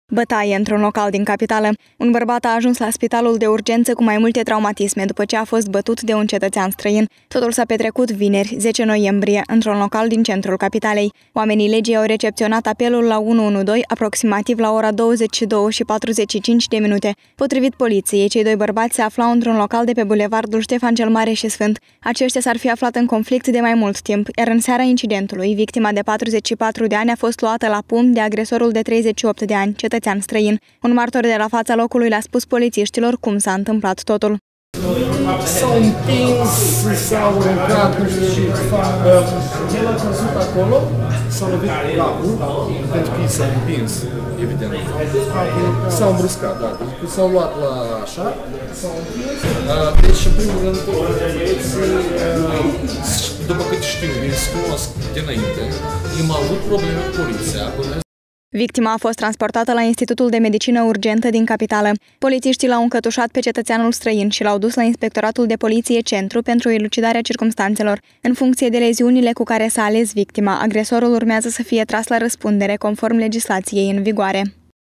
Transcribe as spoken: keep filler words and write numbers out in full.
Bătaie într-un local din capitală. Un bărbat a ajuns la spitalul de urgență cu mai multe traumatisme după ce a fost bătut de un cetățean străin. Totul s-a petrecut vineri, zece noiembrie, într-un local din centrul capitalei. Oamenii legii au recepționat apelul la unu unu doi aproximativ la ora douăzeci și două și patruzeci și cinci de minute. Potrivit poliției, cei doi bărbați se aflau într-un local de pe bulevardul Ștefan cel Mare și Sfânt. Aceștia s-ar fi aflat în conflict de mai mult timp, iar în seara incidentului, victima de patruzeci și patru de ani a fost luată la pumn de agresorul de treizeci și opt de ani, cetățean străin. Un martor de la fața locului le-a spus polițiștilor cum s-a întâmplat totul. S-au împins, s-au urcat, nu știu ce fac. El a căzut acolo, s-a lovit cu capul, pentru că i s-a împins, evident. S-au îmbruscat, da. S-au luat la așa, s-au împins. Deci, în primul rând, după cât știu, ei se cunosc dinainte, i-am avut probleme cu poliția. Victima a fost transportată la Institutul de Medicină Urgentă din capitală. Polițiștii l-au încătușat pe cetățeanul străin și l-au dus la Inspectoratul de Poliție Centru pentru elucidarea circumstanțelor. În funcție de leziunile cu care s-a ales victima, agresorul urmează să fie tras la răspundere conform legislației în vigoare.